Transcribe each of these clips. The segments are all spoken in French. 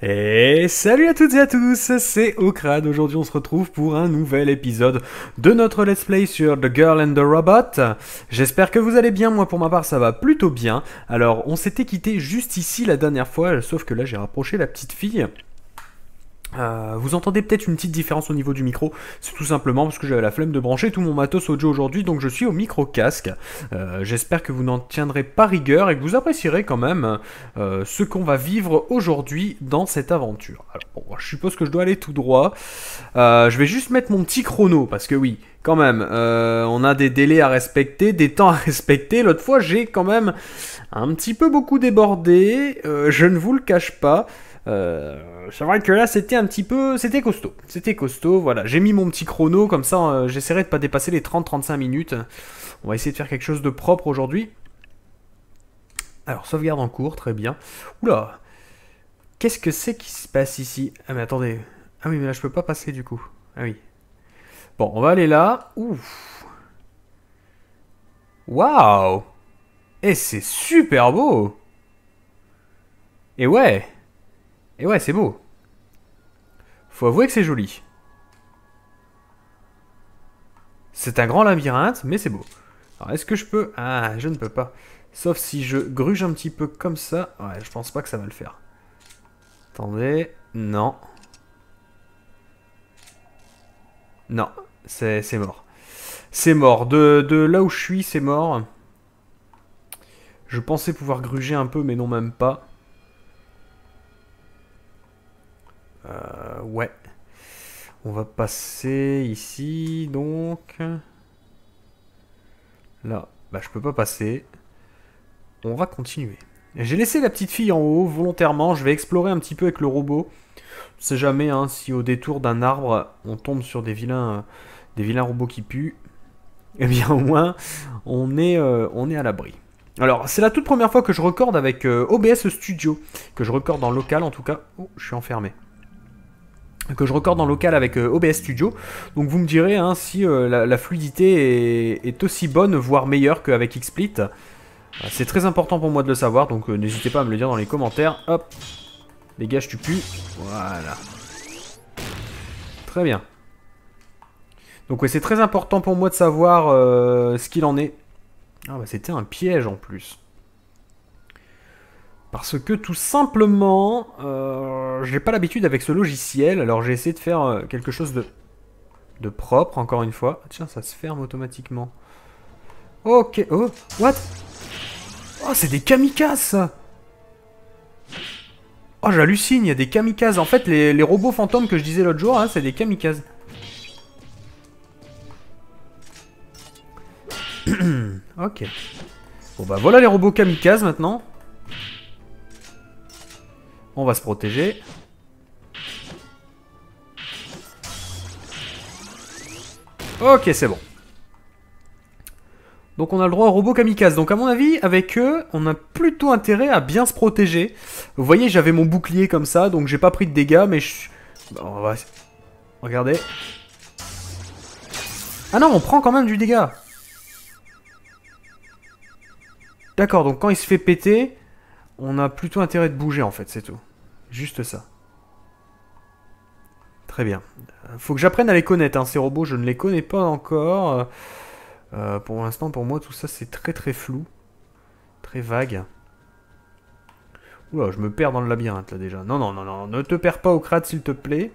Et salut à toutes et à tous, c'est Okrad. Aujourd'hui on se retrouve pour un nouvel épisode de notre let's play sur The Girl and the Robot. J'espère que vous allez bien, moi pour ma part ça va plutôt bien. Alors on s'était quitté juste ici la dernière fois, sauf que là j'ai rapproché la petite fille. Vous entendez peut-être une petite différence au niveau du micro, c'est tout simplement parce que j'avais la flemme de brancher tout mon matos audio aujourd'hui, donc je suis au micro casque. J'espère que vous n'en tiendrez pas rigueur et que vous apprécierez quand même ce qu'on va vivre aujourd'hui dans cette aventure. Alors bon, je suppose que je dois aller tout droit. Je vais juste mettre mon petit chrono parce que oui, quand même, on a des délais à respecter, des temps à respecter. L'autre fois, j'ai quand même un petit peu beaucoup débordé, je ne vous le cache pas. C'est vrai que là c'était un petit peu, c'était costaud, voilà, j'ai mis mon petit chrono, comme ça j'essaierai de pas dépasser les 30-35 minutes, on va essayer de faire quelque chose de propre aujourd'hui. Alors sauvegarde en cours, très bien. Oula, qu'est-ce que c'est qui se passe ici? Ah mais attendez, ah oui mais là je peux pas passer du coup, ah oui. Bon, on va aller là, ouf. Waouh. Et c'est super beau. Et ouais. Et ouais, c'est beau. Faut avouer que c'est joli. C'est un grand labyrinthe, mais c'est beau. Alors, est-ce que je peux... Ah, je ne peux pas. Sauf si je gruge un petit peu comme ça. Ouais, je pense pas que ça va le faire. Attendez. Non. Non. C'est mort. C'est mort. De là où je suis, c'est mort. Je pensais pouvoir gruger un peu, mais non, même pas. Ouais. On va passer ici, donc. Là, bah je peux pas passer. On va continuer. J'ai laissé la petite fille en haut, volontairement. Je vais explorer un petit peu avec le robot. On sait jamais hein, si au détour d'un arbre, on tombe sur des vilains robots qui puent. Eh bien au moins, on est à l'abri. Alors, c'est la toute première fois que je recorde avec OBS Studio. Que je recorde en local en tout cas. Oh, je suis enfermé. Que je recorde en local avec OBS Studio. Donc vous me direz hein, si la fluidité est aussi bonne, voire meilleure qu'avec XSplit. C'est très important pour moi de le savoir, donc n'hésitez pas à me le dire dans les commentaires. Hop, dégage, tu pues. Voilà. Très bien. Donc ouais, c'est très important pour moi de savoir ce qu'il en est. Ah bah c'était un piège en plus. Parce que tout simplement, j'ai pas l'habitude avec ce logiciel, alors j'ai essayé de faire quelque chose de propre, encore une fois. Tiens, ça se ferme automatiquement. Ok, oh, what? Oh, c'est des kamikazes ça. Oh, j'hallucine, il y a des kamikazes. En fait, les robots fantômes que je disais l'autre jour, hein, c'est des kamikazes. Ok. Bon bah voilà les robots kamikazes maintenant. On va se protéger. Ok, c'est bon. Donc on a le droit aux robots kamikazes. Donc à mon avis, avec eux, on a plutôt intérêt à bien se protéger. Vous voyez, j'avais mon bouclier comme ça, donc j'ai pas pris de dégâts, mais je... Bon, on va... Regardez. Ah non, on prend quand même du dégât. D'accord, donc quand il se fait péter, on a plutôt intérêt de bouger en fait, c'est tout. Juste ça. Très bien. Faut que j'apprenne à les connaître, hein, ces robots, je ne les connais pas encore. Pour l'instant, pour moi, tout ça, c'est très très flou. Très vague. Oula, je me perds dans le labyrinthe, là, déjà. Non, non, non, non, ne te perds pas au crâne, s'il te plaît.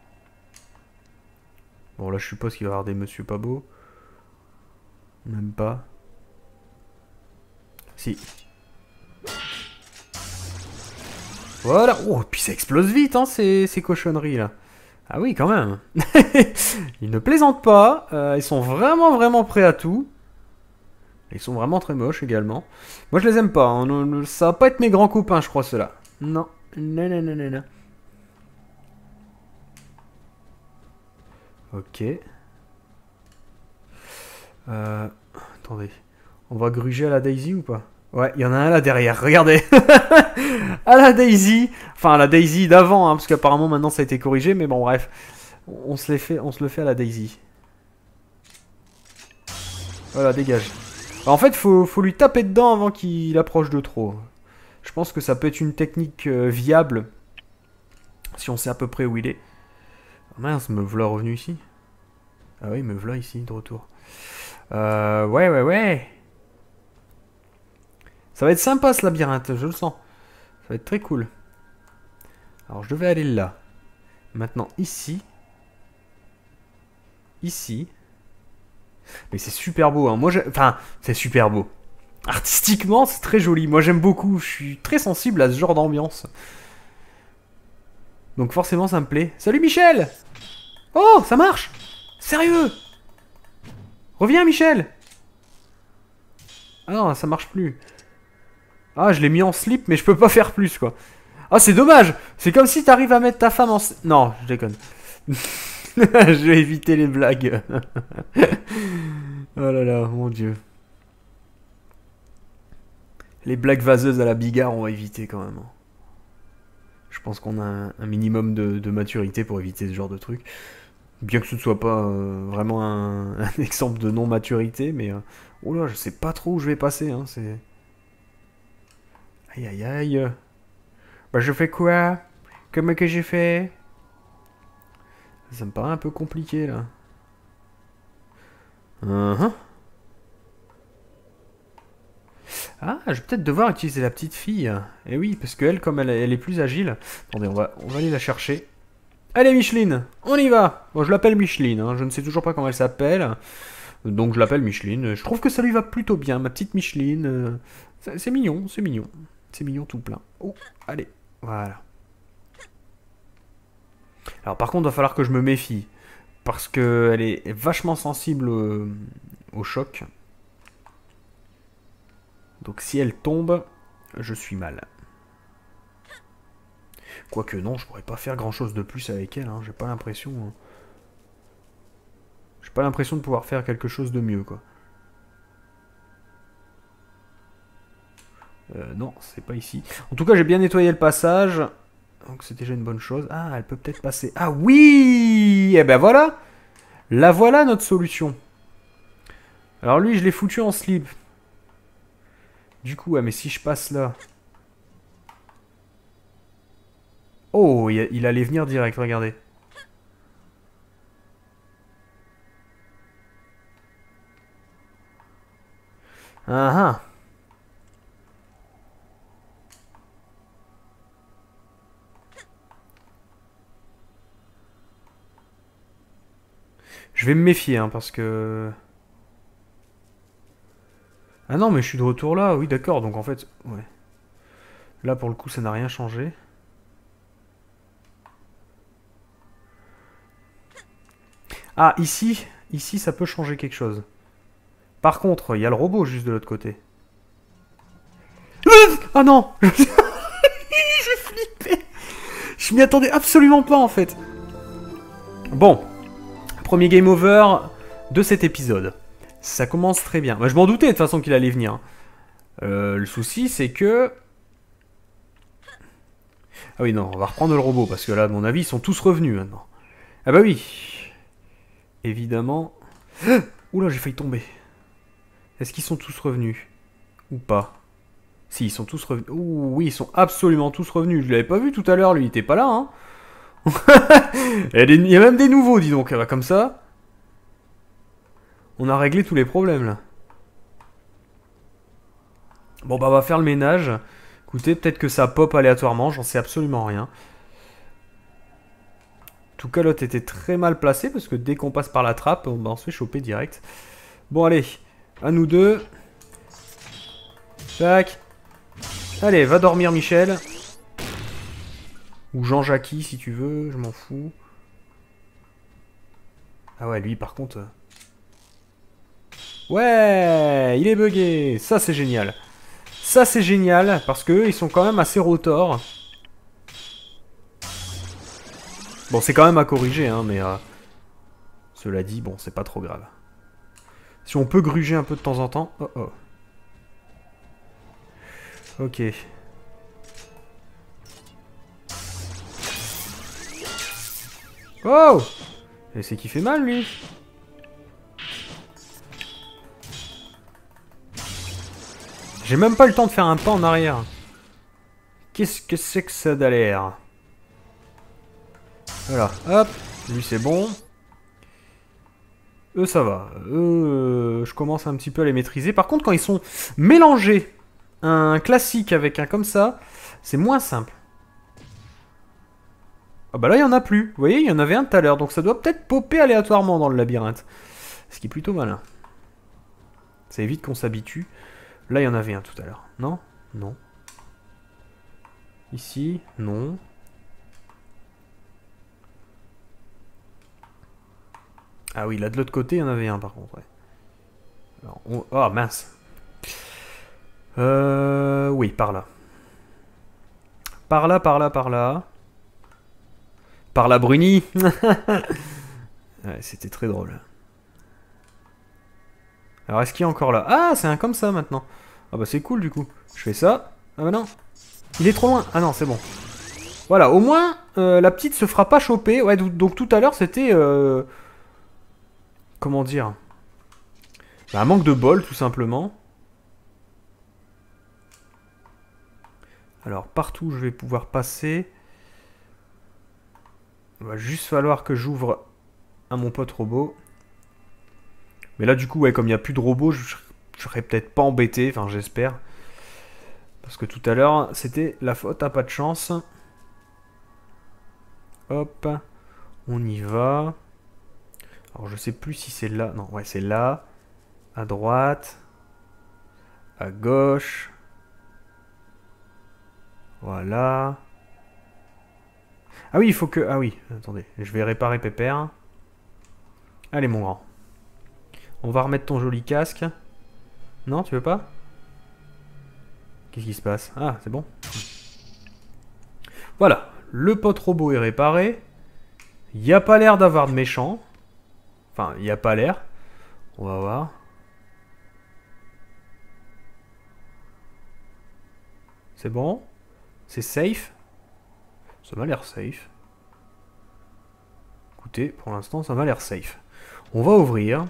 Bon, là, je suppose qu'il va y avoir des monsieur pas beaux. Même pas. Si. Voilà. Oh, puis ça explose vite, hein, ces cochonneries, là. Ah oui, quand même. Ils ne plaisantent pas. Ils sont vraiment, vraiment prêts à tout. Ils sont vraiment très moches également. Moi, je les aime pas. Hein. Ça va pas être mes grands copains, je crois, ceux-là. Non. Non, non, non, non, non. Ok. Attendez. On va gruger à la Daisy ou pas? Ouais, il y en a un là derrière, regardez. À la Daisy. Enfin, à la Daisy d'avant, hein, parce qu'apparemment maintenant ça a été corrigé, mais bon, bref. On se le fait à la Daisy. Voilà, dégage. Alors, en fait, faut lui taper dedans avant qu'il approche de trop. Je pense que ça peut être une technique viable. Si on sait à peu près où il est. Oh mince, me voilà revenu ici. Ah oui, me voilà ici, de retour. Ouais. Ça va être sympa ce labyrinthe, je le sens. Ça va être très cool. Alors je devais aller là. Maintenant ici. Ici. Mais c'est super beau, hein. Moi, enfin, c'est super beau. Artistiquement, c'est très joli. Moi, j'aime beaucoup. Je suis très sensible à ce genre d'ambiance. Donc forcément, ça me plaît. Salut Michel! Oh, ça marche! Sérieux! Reviens Michel! Ah non, ça marche plus. Ah, je l'ai mis en slip, mais je peux pas faire plus, quoi. Ah, c'est dommage! C'est comme si t'arrives à mettre ta femme en... Non, je déconne. Je vais éviter les blagues. Oh là là, mon dieu. Les blagues vaseuses à la bigarre, on va éviter quand même. Je pense qu'on a un minimum de maturité pour éviter ce genre de truc. Bien que ce ne soit pas vraiment un exemple de non-maturité, mais... oh là, je sais pas trop où je vais passer, hein, c'est... Aïe aïe aïe. Bah je fais quoi? Comment que j'ai fait? Ça me paraît un peu compliqué, là. Ah, je vais peut-être devoir utiliser la petite fille. Eh oui, parce qu'elle, comme elle est plus agile... Attendez, on va aller la chercher. Allez, Micheline, on y va. Bon, je l'appelle Micheline, hein, je ne sais toujours pas comment elle s'appelle. Donc je l'appelle Micheline. Je trouve que ça lui va plutôt bien, ma petite Micheline. C'est mignon, c'est mignon. C'est mignon tout plein. Oh, allez, voilà. Alors par contre, il va falloir que je me méfie. Parce qu'elle est vachement sensible au choc. Donc si elle tombe, je suis mal. Quoique non, je pourrais pas faire grand chose de plus avec elle, hein. J'ai pas l'impression... hein. J'ai pas l'impression de pouvoir faire quelque chose de mieux, quoi. Non, c'est pas ici. En tout cas, j'ai bien nettoyé le passage. Donc c'est déjà une bonne chose. Ah, elle peut peut-être passer. Ah oui! Eh ben voilà! La voilà notre solution. Alors lui, je l'ai foutu en slip. Du coup, ouais, mais si je passe là... Oh, il allait venir direct, regardez. Ah ah. Je vais me méfier, hein, parce que... Ah non, mais je suis de retour là. Oui, d'accord, donc en fait... Ouais. Là, pour le coup, ça n'a rien changé. Ah, ici, ça peut changer quelque chose. Par contre, il y a le robot juste de l'autre côté. Ah non! J'ai flippé! Je m'y attendais absolument pas, en fait. Bon. Premier game over de cet épisode. Ça commence très bien. Bah, je m'en doutais de toute façon qu'il allait venir. Le souci, c'est que... Ah oui, non, on va reprendre le robot, parce que là, à mon avis, ils sont tous revenus, maintenant. Ah bah oui. Évidemment... Oula, j'ai failli tomber. Est-ce qu'ils sont tous revenus? Ou pas? Si, ils sont tous revenus. Ouh, oui, ils sont absolument tous revenus. Je l'avais pas vu tout à l'heure, lui, il était pas là, hein. Il y a même des nouveaux, dis donc. Comme ça, on a réglé tous les problèmes, là. Bon, bah, on va faire le ménage. Écoutez, peut-être que ça pop aléatoirement, j'en sais absolument rien. En tout cas, l'autre était très mal placé, parce que dès qu'on passe par la trappe, on se fait choper direct. Bon, allez, à nous deux. Tac. Allez, va dormir, Michel. Ou Jean-Jacques, si tu veux, je m'en fous. Ah ouais, lui, par contre... Ouais, il est bugué. Ça, c'est génial. Ça, c'est génial, parce qu'eux, ils sont quand même assez rotors. Bon, c'est quand même à corriger, hein, mais... cela dit, bon, c'est pas trop grave. Si on peut gruger un peu de temps en temps... Oh, oh. Ok. Oh! Et c'est qui fait mal, lui? J'ai même pas le temps de faire un pas en arrière. Qu'est-ce que c'est que ça d'aller? Voilà, hop. Lui, c'est bon. Eux, ça va. Eux, je commence un petit peu à les maîtriser. Par contre, quand ils sont mélangés, un classique avec un comme ça, c'est moins simple. Ah bah là, il n'y en a plus. Vous voyez, il y en avait un tout à l'heure. Donc ça doit peut-être popper aléatoirement dans le labyrinthe. Ce qui est plutôt malin. Ça évite qu'on s'habitue. Là, il y en avait un tout à l'heure. Non? Non. Ici? Non. Ah oui, là de l'autre côté, il y en avait un par contre. Ouais. Alors, oh mince. Oui, par là. Par là, par là, par là. Par là, Bruni. Ouais, c'était très drôle. Alors, est-ce qu'il est encore là? Ah, c'est un comme ça maintenant. Ah bah c'est cool du coup. Je fais ça. Ah bah non. Il est trop loin. Ah non, c'est bon. Voilà, au moins, la petite se fera pas choper. Ouais, donc tout à l'heure, c'était... comment dire? Bah, un manque de bol, tout simplement. Alors, partout où je vais pouvoir passer... Il va juste falloir que j'ouvre à mon pote robot. Mais là, du coup, ouais, comme il n'y a plus de robots, je serais peut-être pas embêté. Enfin, j'espère. Parce que tout à l'heure, c'était la faute à pas de chance. Hop. On y va. Alors, je sais plus si c'est là. Non, ouais, c'est là. À droite. À gauche. Voilà. Ah oui, il faut que... Ah oui, attendez. Je vais réparer Pépère. Allez, mon grand. On va remettre ton joli casque. Non, tu veux pas? Qu'est-ce qui se passe? Ah, c'est bon. Voilà. Le pote robot est réparé. Il n'y a pas l'air d'avoir de méchants. Enfin, il n'y a pas l'air. On va voir. C'est bon? C'est safe? Ça m'a l'air safe. Écoutez, pour l'instant, ça m'a l'air safe. On va ouvrir.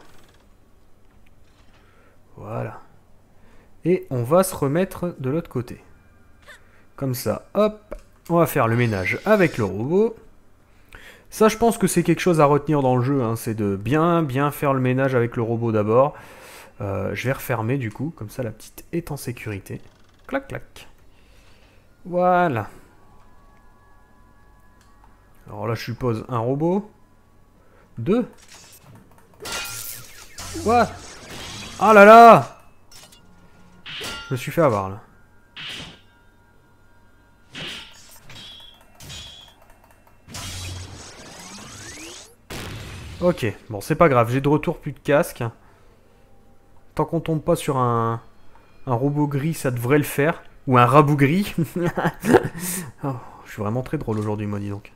Voilà. Et on va se remettre de l'autre côté. Comme ça, hop. On va faire le ménage avec le robot. Ça, je pense que c'est quelque chose à retenir dans le jeu. Hein, c'est de bien faire le ménage avec le robot d'abord. Je vais refermer du coup. Comme ça, la petite est en sécurité. Clac, clac. Voilà. Alors là, je suppose un robot. 2. What? Ah là là! Je me suis fait avoir là. Ok, bon c'est pas grave, j'ai de retour plus de casque. Tant qu'on tombe pas sur un robot gris, ça devrait le faire. Ou un rabou gris. Oh, je suis vraiment très drôle aujourd'hui, moi dis donc.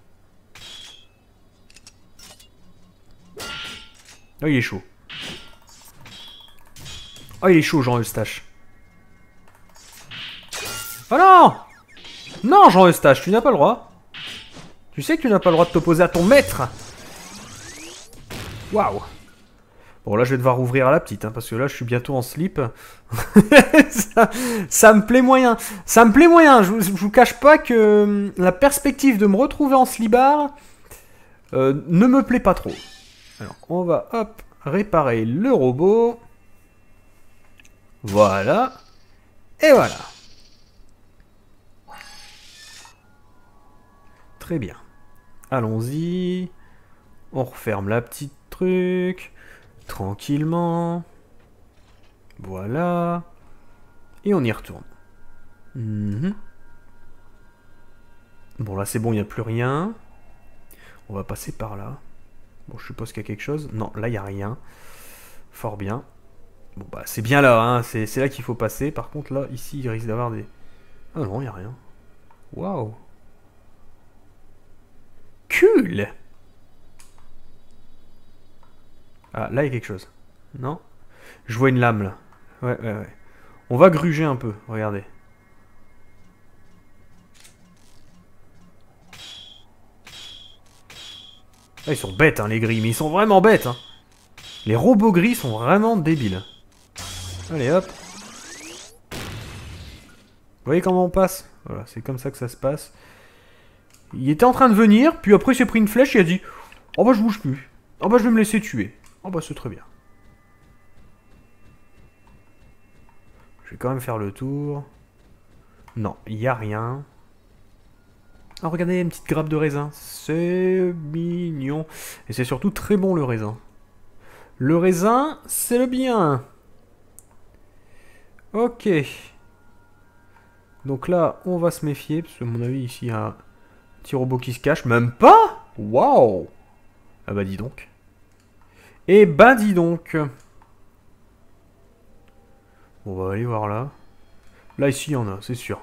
Oh, il est chaud. Oh, il est chaud, Jean Eustache. Oh non! Non, Jean Eustache, tu n'as pas le droit. Tu sais que tu n'as pas le droit de t'opposer à ton maître. Waouh. Bon, là, je vais devoir ouvrir à la petite, hein, parce que là, je suis bientôt en slip. ça me plaît moyen. Ça me plaît moyen. Je vous cache pas que la perspective de me retrouver en slibard ne me plaît pas trop. Alors, on va, hop, réparer le robot. Voilà. Et voilà. Très bien. Allons-y. On referme la petite truc. Tranquillement. Voilà. Et on y retourne. Bon, là, c'est bon, il n'y a plus rien. On va passer par là. Bon, je suppose qu'il y a quelque chose. Non, là, il n'y a rien. Fort bien. Bon, bah, c'est bien là, hein. C'est là qu'il faut passer. Par contre, là, ici, il risque d'avoir des... Ah non, il n'y a rien. Waouh. Cool. Ah, là, il y a quelque chose. Non? Je vois une lame, là. Ouais. On va gruger un peu, regardez. Ah, ils sont bêtes, hein, les gris, mais ils sont vraiment bêtes, hein. Les robots gris sont vraiment débiles. Allez, hop. Vous voyez comment on passe? Voilà, c'est comme ça que ça se passe. Il était en train de venir, puis après il s'est pris une flèche et il a dit « Oh bah je bouge plus. Oh bah je vais me laisser tuer. Oh bah c'est très bien. » Je vais quand même faire le tour. Non, il n'y a rien. Ah regardez, une petite grappe de raisin. C'est mignon. Et c'est surtout très bon le raisin. Le raisin, c'est le bien. Ok. Donc là, on va se méfier, parce que à mon avis, ici, il y a un petit robot qui se cache. Même pas. Waouh. Ah bah dis donc. Eh ben dis donc. On va aller voir là. Là, ici, il y en a, c'est sûr.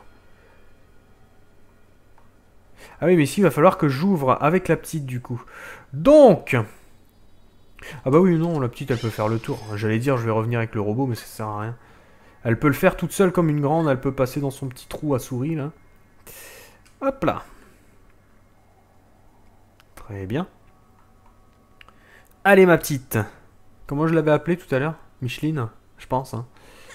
Ah oui, mais ici, il va falloir que j'ouvre avec la petite, du coup. Donc... Ah bah oui, non, la petite, elle peut faire le tour. J'allais dire, je vais revenir avec le robot, mais ça sert à rien. Elle peut le faire toute seule comme une grande. Elle peut passer dans son petit trou à souris, là. Hop là. Très bien. Allez, ma petite. Comment je l'avais appelée tout à l'heure? Micheline, je pense. Hein.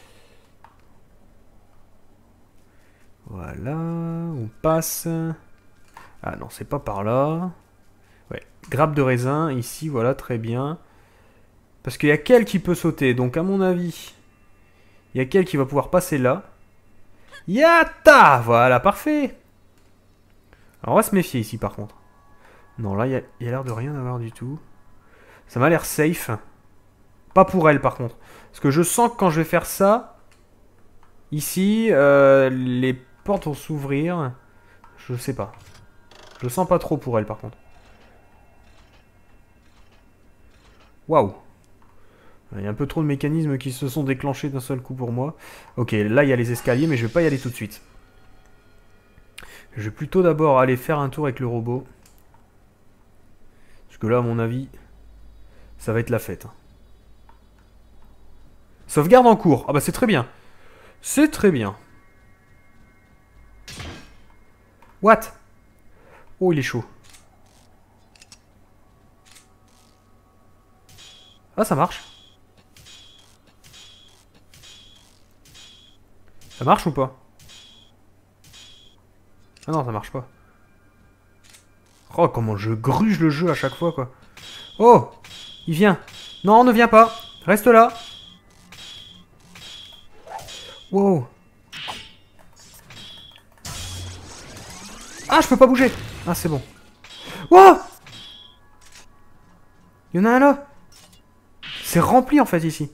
Voilà, on passe. Ah non, c'est pas par là. Ouais, grappe de raisin, ici, voilà, très bien. Parce qu'il y a qu'elle qui peut sauter, donc à mon avis, il y a qu'elle qui va pouvoir passer là. Yatta! Voilà, parfait. Alors on va se méfier ici par contre. Non, là, il y a l'air de rien avoir du tout. Ça m'a l'air safe. Pas pour elle par contre. Parce que je sens que quand je vais faire ça, ici, les portes vont s'ouvrir. Je sais pas. Je sens pas trop pour elle par contre. Waouh. Il y a un peu trop de mécanismes qui se sont déclenchés d'un seul coup pour moi. Ok, là il y a les escaliers, mais je vais pas y aller tout de suite. Je vais plutôt d'abord aller faire un tour avec le robot. Parce que là, à mon avis, ça va être la fête. Sauvegarde en cours. Ah bah c'est très bien. C'est très bien. What? Oh, il est chaud. Ah, ça marche. Ça marche ou pas? Ah non, ça marche pas. Oh, comment je gruge le jeu à chaque fois, quoi. Oh! Il vient. Non, ne viens pas. Reste là. Wow. Ah, je peux pas bouger. Ah, c'est bon. Wow! Il y en a un là. C'est rempli, en fait, ici.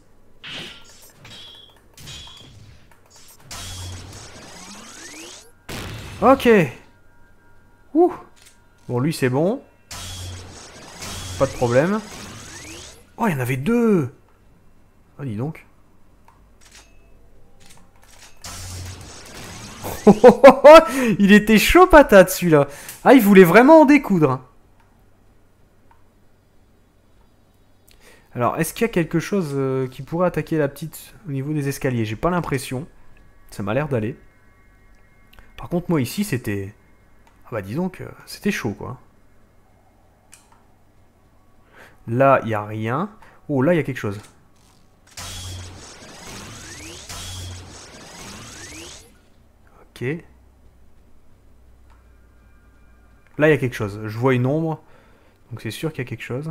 Ok. Ouh. Bon, lui, c'est bon. Pas de problème. Oh, il y en avait deux. Oh, dis donc. Il était chaud patate, celui-là. Ah, il voulait vraiment en découdre. Alors, est-ce qu'il y a quelque chose qui pourrait attaquer la petite au niveau des escaliers? J'ai pas l'impression. Ça m'a l'air d'aller. Par contre, moi, ici, c'était... Ah bah, dis donc, c'était chaud, quoi. Là, il n'y a rien. Oh, là, il y a quelque chose. Ok. Là, il y a quelque chose. Je vois une ombre. Donc, c'est sûr qu'il y a quelque chose.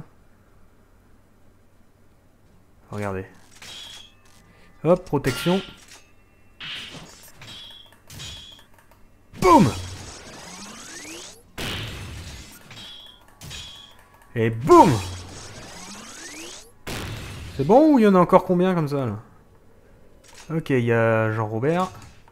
Regardez. Hop, protection. Boum! Et boum! C'est bon ou il y en a encore combien comme ça là? Ok, il y a Jean-Robert.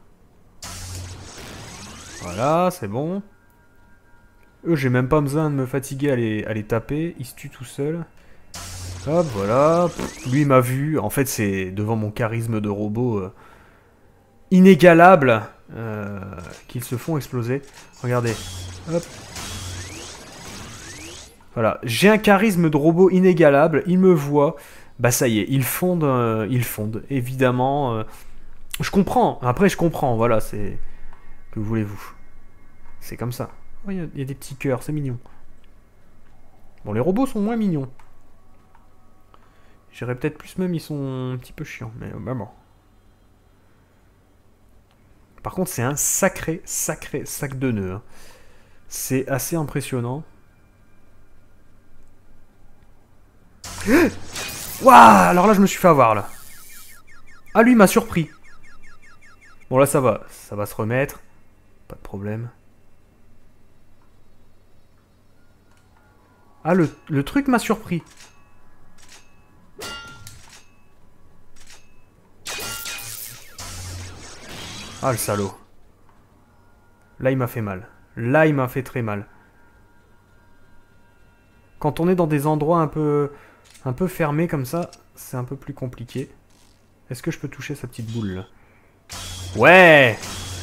Voilà, c'est bon. Eux, j'ai même pas besoin de me fatiguer à les taper. Ils se tuent tout seuls. Hop, voilà. Lui, il m'a vu. En fait, c'est devant mon charisme de robot inégalable qu'ils se font exploser. Regardez. Hop. Voilà. J'ai un charisme de robot inégalable. Ils me voient. Bah ça y est, ils fondent. Ils fondent. Évidemment. Je comprends. Après, je comprends. Voilà, c'est... Que voulez-vous? C'est comme ça. Oh, il y a des petits cœurs, c'est mignon. Bon, les robots sont moins mignons. J'irais peut-être plus même, ils sont un petit peu chiants, mais bon. Par contre, c'est un sacré sac de nœuds. Hein. C'est assez impressionnant. Waouh! Alors là, je me suis fait avoir, là. Ah, lui, il m'a surpris. Bon, là, ça va. Ça va se remettre. Pas de problème. Ah, le truc m'a surpris. Ah, le salaud. Là, il m'a fait mal. Là, il m'a fait très mal. Quand on est dans des endroits un peu fermés comme ça, c'est un peu plus compliqué. Est-ce que je peux toucher sa petite boule, là? Ouais!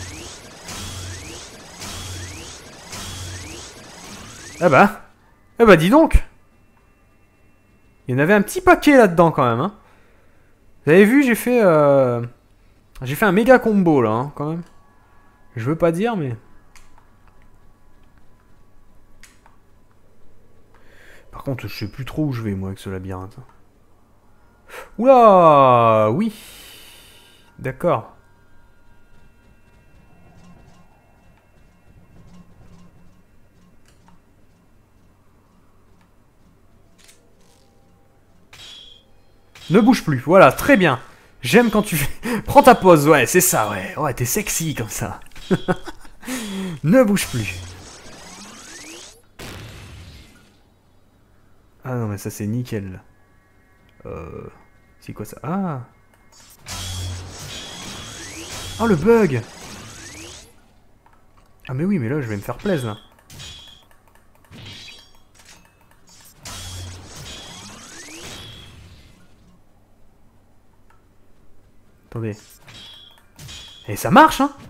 Eh bah dis donc! Il y en avait un petit paquet là-dedans quand même, hein. Vous avez vu, j'ai fait un méga combo là, hein, quand même. Je veux pas dire, mais... Par contre, je sais plus trop où je vais, moi, avec ce labyrinthe. Oula! Oui! D'accord. Ne bouge plus, voilà, très bien. J'aime quand tu fais... Prends ta pause, ouais, c'est ça, ouais. Ouais, t'es sexy comme ça. Ne bouge plus. Ah non, mais ça, c'est nickel. C'est quoi ça? Ah! Oh, le bug! Ah mais oui, mais là, je vais me faire plaisir, là. Attendez. Et ça marche, hein?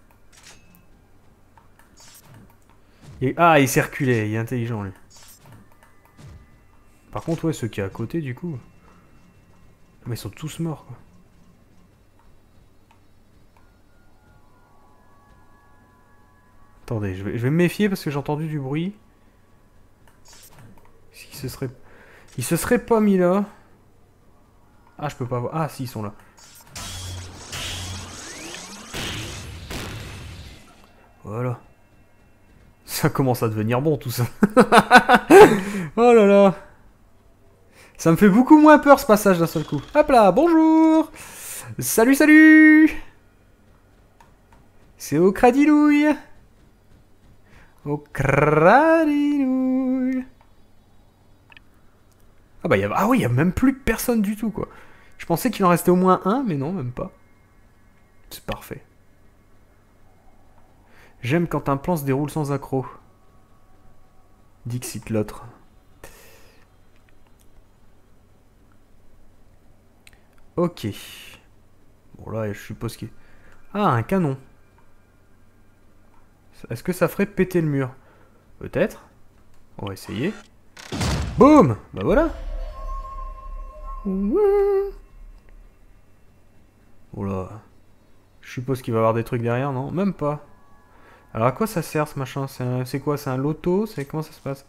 Ah, il s'est reculé, il est intelligent, lui. Par contre, ouais, ceux qui est à côté, du coup... Mais ils sont tous morts, quoi. Attendez, je vais me méfier parce que j'ai entendu du bruit. Il se serait pas mis là. Ah, je peux pas voir. Ah, si, ils sont là. Voilà. Ça commence à devenir bon, tout ça. Oh là là. Ça me fait beaucoup moins peur, ce passage, d'un seul coup. Hop là, bonjour. Salut, salut. C'est au cradinouille. Au cradinouille. Ah bah, ah oui, il y a même plus personne du tout, quoi. Je pensais qu'il en restait au moins un, mais non, même pas. C'est parfait. J'aime quand un plan se déroule sans accroc. Dixit l'autre. Ok. Bon là, je suppose qu'il... Ah, un canon. Est-ce que ça ferait péter le mur? Peut-être. On va essayer. Boum! Bah voilà. Oula. Je suppose qu'il va y avoir des trucs derrière, non? Même pas. Alors à quoi ça sert ce machin? C'est quoi? C'est un loto? Comment ça se passe?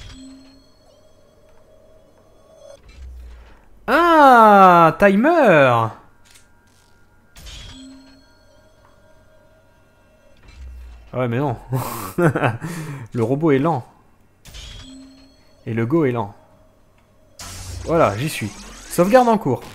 Ah! Timer! Ah ouais mais non. Le robot est lent. Et le go est lent. Voilà, j'y suis. Sauvegarde en cours.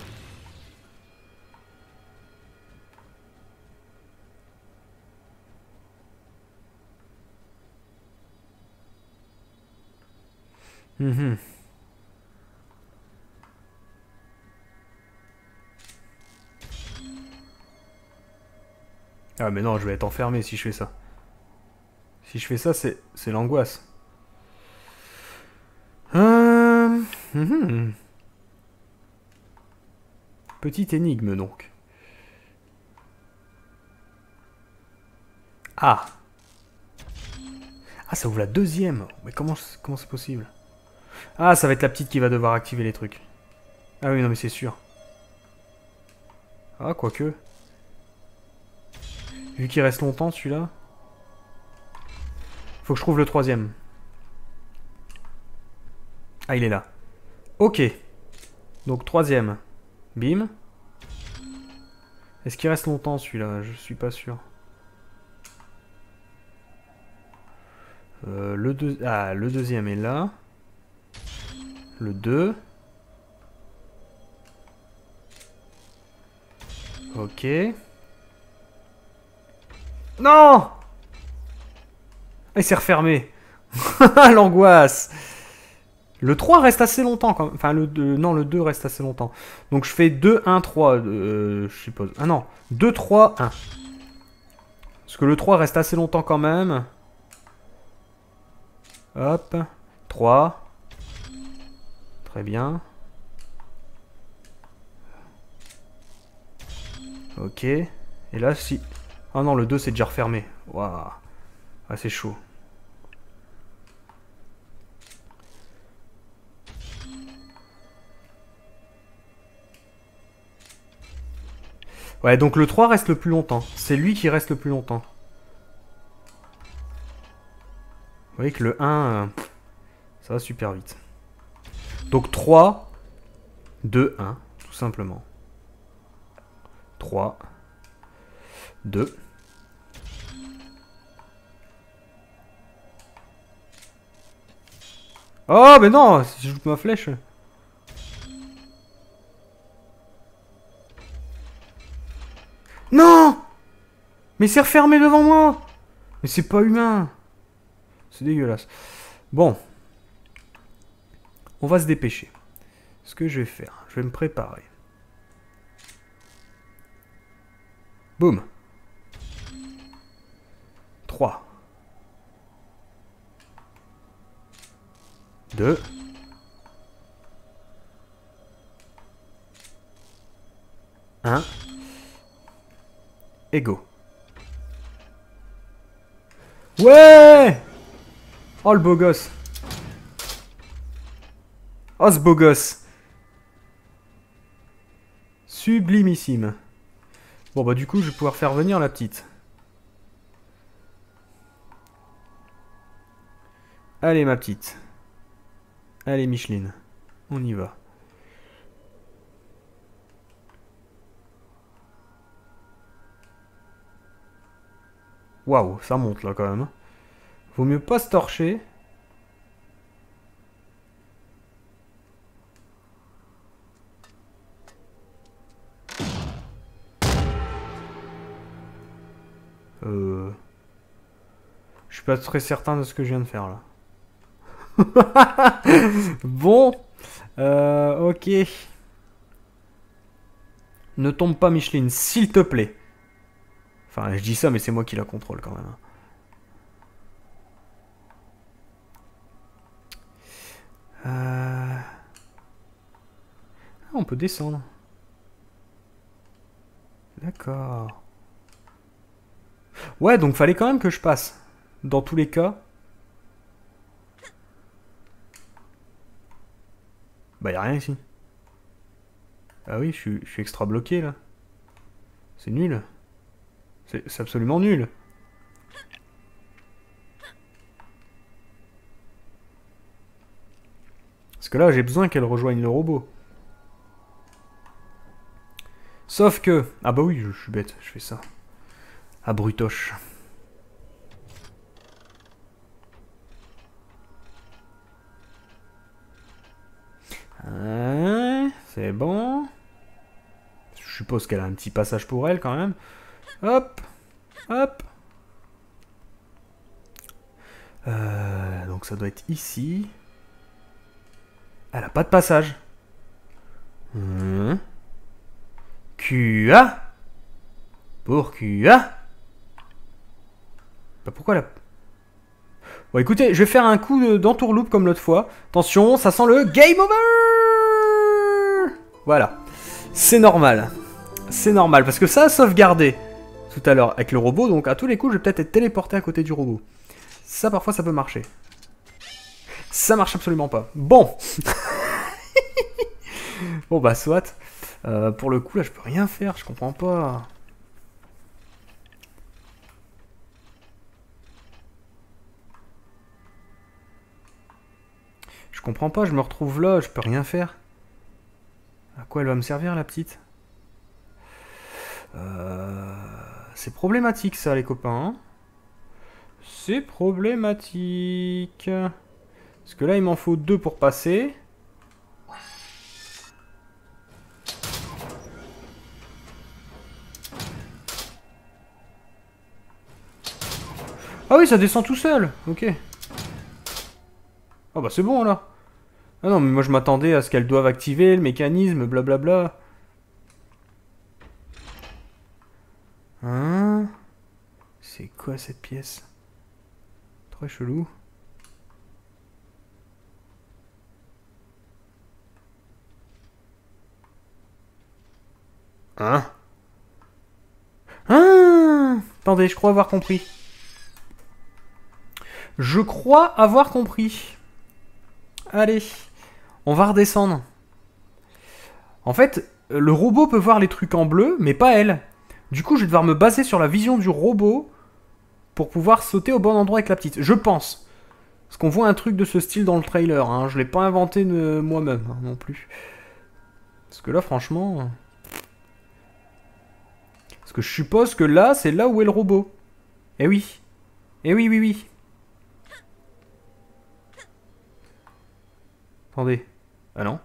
Ah mais non, je vais être enfermé si je fais ça. Si je fais ça, c'est l'angoisse. Petite énigme donc. Ah. Ah, ça ouvre la deuxième. Mais comment c'est possible? Ah, ça va être la petite qui va devoir activer les trucs. Ah oui, non mais c'est sûr. Ah, quoique. Vu qu'il reste longtemps celui-là. Faut que je trouve le troisième. Ah, il est là. Ok. Donc troisième. Bim. Est-ce qu'il reste longtemps celui-là? Je suis pas sûr. Le deuxième est là. Le 2. Ok. Non! Il s'est refermé. L'angoisse. Le 3 reste assez longtemps quand même. Enfin, le 2... Non, le 2 reste assez longtemps. Donc je fais 2, 1, 3. Je suppose. Ah non. 2, 3, 1. Parce que le 3 reste assez longtemps quand même. Hop. 3. Très bien. Ok. Et là, si... Ah non, le 2 c'est déjà refermé. Waouh. Ah, c'est chaud. Ouais, donc le 3 reste le plus longtemps. C'est lui qui reste le plus longtemps. Vous voyez que le 1, ça va super vite. Donc 3, 2, 1, tout simplement. 3, 2. Oh, mais non, si je joue ma flèche. Non! Mais c'est refermé devant moi! Mais c'est pas humain! C'est dégueulasse. Bon. On va se dépêcher. Ce que je vais faire, je vais me préparer. Boum. 3. 2. 1. Et go. Ouais! Oh le beau gosse. Oh ce beau gosse. Sublimissime. Bon bah du coup je vais pouvoir faire venir la petite. Allez ma petite. Allez Micheline. On y va. Waouh, ça monte là quand même. Vaut mieux pas se torcher. Je suis pas très certain de ce que je viens de faire là. Bon. Ok. Ne tombe pas Micheline, s'il te plaît. Enfin, je dis ça, mais c'est moi qui la contrôle quand même. Ah, on peut descendre. D'accord. Ouais, donc fallait quand même que je passe. Dans tous les cas. Bah, y a rien ici. Ah oui, je suis extra bloqué là. C'est nul. C'est absolument nul. Parce que là, j'ai besoin qu'elle rejoigne le robot. Sauf que... Ah bah oui, je suis bête, je fais ça. Ah, brutoche. C'est bon. Je suppose qu'elle a un petit passage pour elle quand même. Hop. Hop. Donc ça doit être ici. Elle a pas de passage. QA. Pour QA. Bah pourquoi la... Bon écoutez, je vais faire un coup d'entourloupe comme l'autre fois. Attention, ça sent le game over. Voilà. C'est normal. C'est normal, parce que ça a sauvegardé tout à l'heure avec le robot, donc à tous les coups, je vais peut-être être téléporté à côté du robot. Ça, parfois, ça peut marcher. Ça marche absolument pas. Bon. Bon, bah, soit. Pour le coup, là, je peux rien faire, je comprends pas. Je comprends pas, je me retrouve là, je peux rien faire. À quoi elle va me servir, la petite? C'est problématique, ça, les copains. C'est problématique. Parce que là, il m'en faut 2 pour passer. Ah oui, ça descend tout seul. Ok. Ah bah c'est bon, là. Ah non, mais moi, je m'attendais à ce qu'elles doivent activer le mécanisme, blablabla. Hein? C'est quoi cette pièce? Très chelou. Hein? Hein? Attendez, je crois avoir compris. Je crois avoir compris. Allez, on va redescendre. En fait, le robot peut voir les trucs en bleu, mais pas elle. Du coup, je vais devoir me baser sur la vision du robot pour pouvoir sauter au bon endroit avec la petite. Je pense. Parce qu'on voit un truc de ce style dans le trailer. Hein. Je l'ai pas inventé moi-même hein, non plus. Parce que là, franchement... Parce que je suppose que là, c'est là où est le robot. Eh oui. Eh oui, oui, oui. Attendez. Ah non.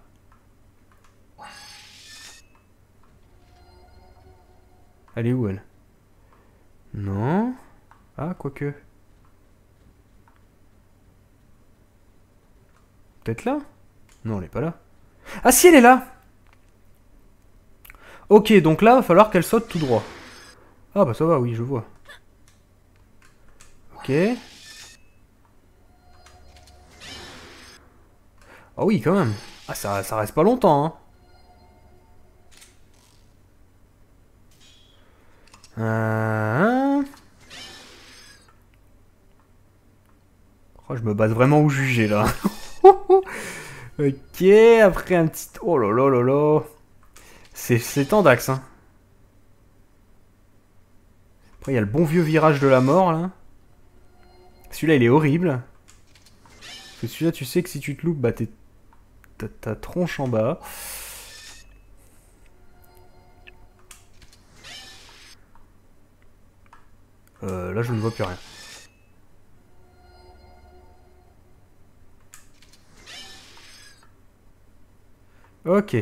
Elle est où, elle? Non. Ah, quoique. Peut-être là? Non, elle est pas là. Ah si, elle est là! Ok, donc là, va falloir qu'elle saute tout droit. Ah bah ça va, oui, je vois. Ok. Ah oui, quand même. Ah, ça reste pas longtemps, hein. Oh, je me base vraiment au jugé, là. Ok, après un petit... Oh là là là là. C'est tendax, hein. Après, il y a le bon vieux virage de la mort, là. Celui-là, il est horrible. Parce que celui-là, tu sais que si tu te loupes, bah t'as ta tronche en bas. Là, je ne vois plus rien. Ok.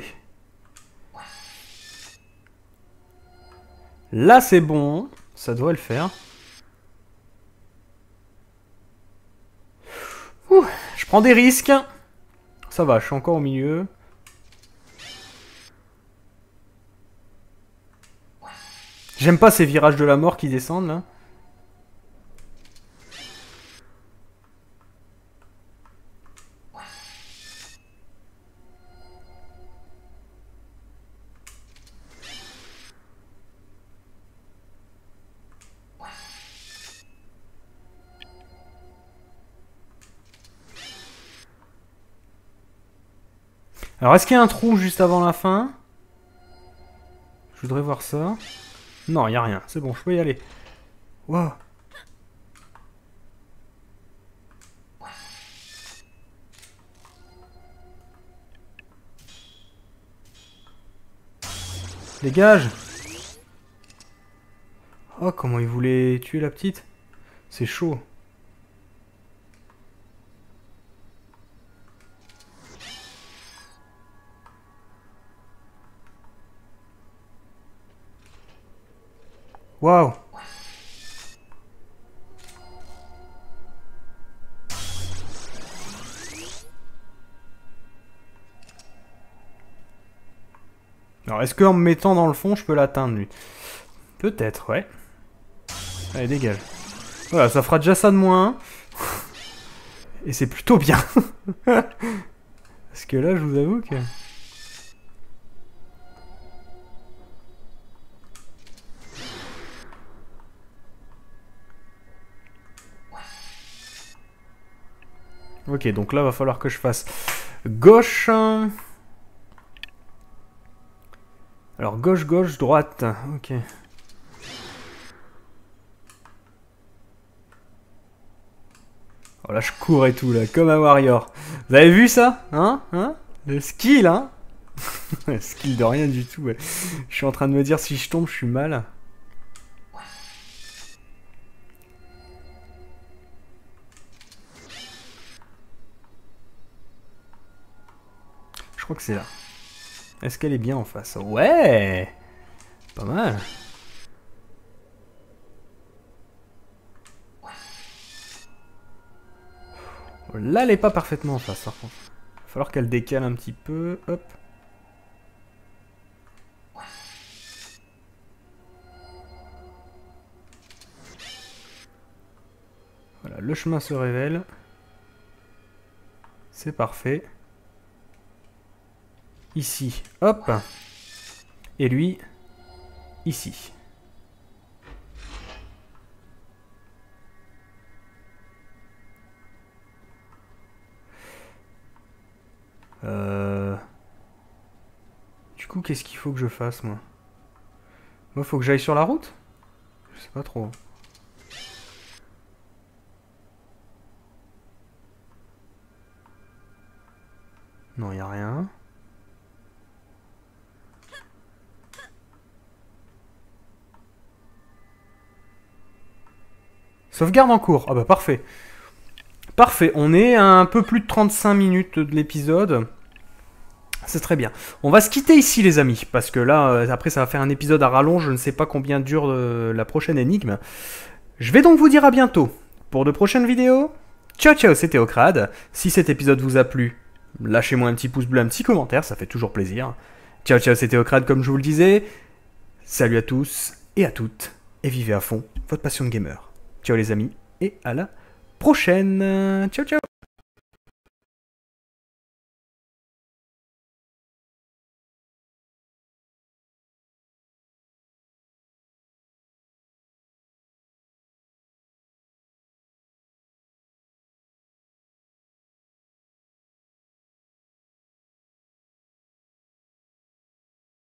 Là, c'est bon. Ça doit le faire. Ouh, je prends des risques. Ça va, je suis encore au milieu. J'aime pas ces virages de la mort qui descendent, là. Alors, est-ce qu'il y a un trou juste avant la fin? Je voudrais voir ça. Non, il n'y a rien. C'est bon, je peux y aller. Wow. Dégage. Oh, comment il voulait tuer la petite? C'est chaud. Waouh. Alors, est-ce qu'en me mettant dans le fond, je peux l'atteindre, lui? Peut-être, ouais. Allez, dégage. Voilà, ça fera déjà ça de moins. Et c'est plutôt bien. Parce que là, je vous avoue que... Ok, donc là, va falloir que je fasse gauche. Alors, gauche, gauche, droite. Ok. Oh là, je cours et tout, là, comme un warrior. Vous avez vu ça? Hein? Hein? Le skill, hein? Le skill de rien du tout, ouais. Je suis en train de me dire, si je tombe, je suis mal. crois que c'est là. Est-ce qu'elle est bien en face? Ouais! Pas mal. Là, elle est pas parfaitement en face, par contre. Il va falloir qu'elle décale un petit peu. Hop. Voilà, le chemin se révèle. C'est parfait. Ici, hop. Et lui, ici. Du coup, qu'est-ce qu'il faut que je fasse, moi? Moi, faut que j'aille sur la route? Je sais pas trop. Non, y a rien. Sauvegarde en cours. Ah bah parfait. Parfait, on est à un peu plus de 35 minutes de l'épisode. C'est très bien. On va se quitter ici les amis, parce que là, après ça va faire un épisode à rallonge, je ne sais pas combien dure la prochaine énigme. Je vais donc vous dire à bientôt pour de prochaines vidéos. Ciao ciao, c'était Ocrad. Si cet épisode vous a plu, lâchez-moi un petit pouce bleu, un petit commentaire, ça fait toujours plaisir. Ciao ciao, c'était Ocrad comme je vous le disais. Salut à tous et à toutes, et vivez à fond votre passion de gamer. Ciao les amis, et à la prochaine. Ciao ciao.